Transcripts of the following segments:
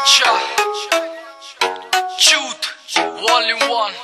बादशाह चूत वॉल्यूम 1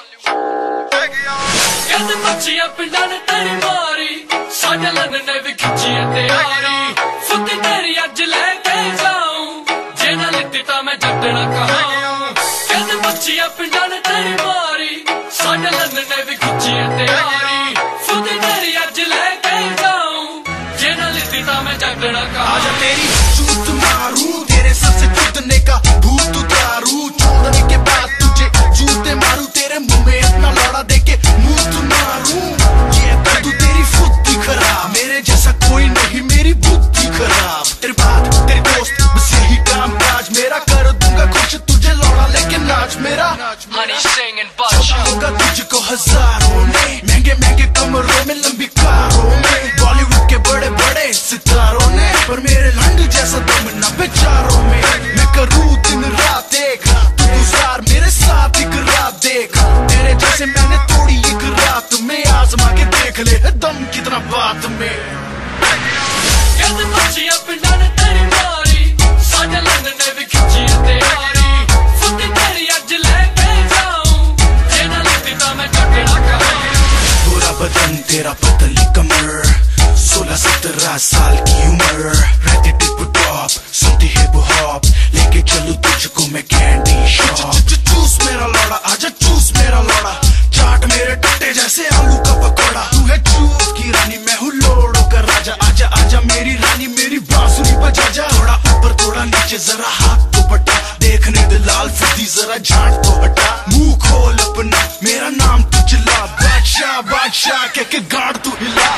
कहते बच्चियां पिंडा ने तेरी मारी साडे लन ने भी खिंची तैयारी सुती तेरी अज लेके जाऊं जे ना लिती ता मैं जटना कहां। कहते बच्चियां पिंडा ने तेरी मारी साडे लन ने भी खिंची तैयारी सुती तेरी अज लेके जाऊं जे ना लिती ता मैं जटना कहां। आजा तेरी चूत मारूं तेरे सर से कूदने का भूत उतारूं छोड़ने के बाद तुझे जूते मारूं तेरे मुंह में इतना लौड़ा देके मुंह तू मारूं। ये कर तू तेरी फुद्दी खराब मेरे जैसा कोई नहीं मेरी बुद्धि खराब। तेरे बात तेरे दोस्त बस यही काम काज मेरा कर दूंगा खुश तुझे लौड़ा लेके नाच मेरा। हनी सिंह एंड बादशाह होगा तुझको हजारों में महंगे महंगे कमरों में लंबी कारों में बॉलीवुड के बड़े बड़े सितारों ने पर मेरे लंड जैसा दम न बेचारों में। मैं करूँ दिन रात देख तू गुजार मेरे साथ एक रात देख तेरे जैसे मैंने थोड़ी एक रात में आजमा के देख ले दम कितना बात में। कहते बच्चियां पिंडा ने तेरी मारी साडे लन ने भी खिंची तैयारी सुती तेरी अज लेके जाऊं जे ना लिती ता मैं जटना कहां। पूरा बदन तेरा पतली कमर 16-17 साल की उम्र रहती टिप टॉप सुनती हिप हॉप लेके चलूं तुझको मैं कैंडी शॉप। चूस मेरा लौड़ा आजा चूस मेरा लौड़ा चाट मेरे टट्टे जैसे आलू का पकौड़ा। तू है चूस की रानी मैं हूँ लोड़ो का राजा आजा आजा मेरी रानी मेरी बांसुरी बजा जा। थोड़ा ऊपर थोड़ा नीचे जरा हाथ तो बटा देखने दे लाल फिरती जरा झांट तो हटा मुंह खोल अपना मेरा नाम तू चिल्ला बादशाह बादशाह कह के गाड़ तू हिला।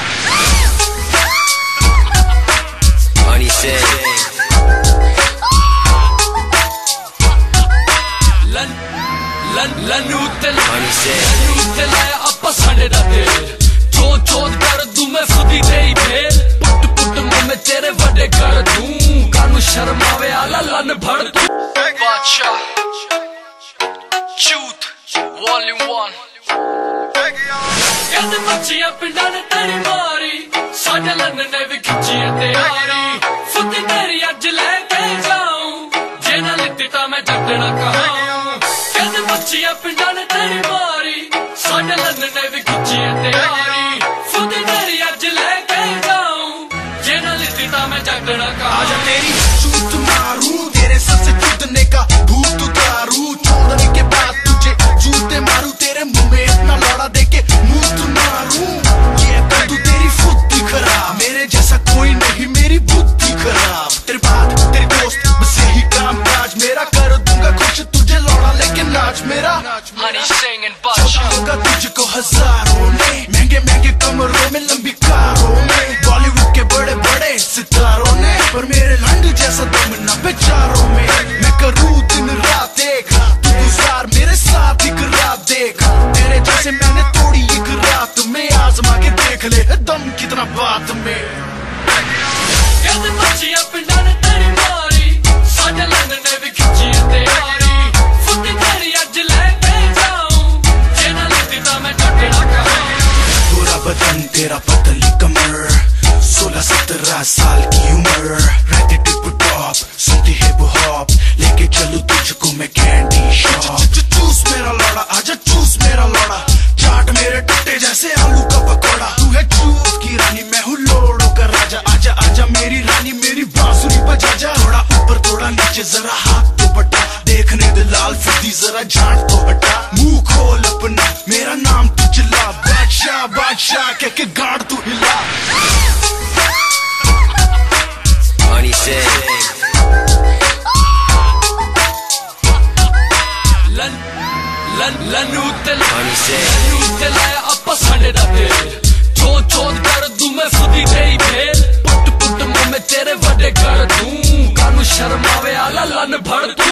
Honey said लनू ते लाया अपा साडे दा तेल चोद चोद कर दूं मैं खुदी दे ही फेल पुट पुट मुंह में तेरे वड्डे कर दूं कानू शर्म आवे आला लन भड़ दूं। बादशाह चूत वॉल्यूम 1 कहते बच्चियां पिंडा ने तेरी मारी साडे लन ने भी खिंची तैयारी सुती तेरी अज लेके जाऊं जे ना लिती ता मैं जटना कहां। कहते बच्चियां पिंडा ने तेरी मारी साडे लन ने भी खिंची तैयारी सुती तेरी अज लेके जाऊं जे ना लिती ता मैं जटना कहां। आजा तेरी चूत मारूं तेरे सर से कूदने का भूत उतारूं छोड़ने के बाद तुझे जूते मारूं तेरे मुंह में इतना लौड़ा देके मुंह तू मारूं। ये कर तू तेरी फुद्दी खराब मेरे जैसा कोई नहीं मेरी बुद्धि खराब। तेरे बात तेरे दोस्त बस यही काम काज मेरा कर दूंगा खुश तुझे लौड़ा लेके नाच मेरा। हनी सिंह एंड बादशाह होगा तुझको हजारों में महंगे महंगे कमरों में लंबी कारों में बॉलीवुड के बड़े बड़े सितारों ने पर मेरे लंड जैसा दम न बेचारों में। मैं करूँ दिन रात देख तू गुजार मेरे साथ एक रात देख तेरे जैसे मैंने थोड़ी एक रात में आजमा के देख ले दम कितना बात में। कहते बच्चियां पिंडा ने तेरी मारी साडे लन ने भी खिंची तैयारी सुती तेरी अज लेके जाऊं जे ना लिती ता मैं जटना कहां। पूरा बदन तेरा पतली कमर 16-17 साल की उम्र रहती टिप टॉप सुनती हिप हॉप लेके चलूं तुझको मैं कैंडी शॉप। चूस मेरा लौड़ा आजा चूस मेरा लौड़ा चाट मेरे टट्टे जैसे आलू का पकौड़ा। तू है चूस की रानी मैं हूँ लोड़ो का राजा आजा आजा मेरी रानी मेरी बांसुरी बजा जा। थोड़ा ऊपर थोड़ा नीचे जरा हाथ तो बटा देखने दे लाल फिरती जरा झांट तो हटा मुंह खोल अपना मेरा नाम तू चिल्ला बादशाह बादशाह कह के गाड़ तू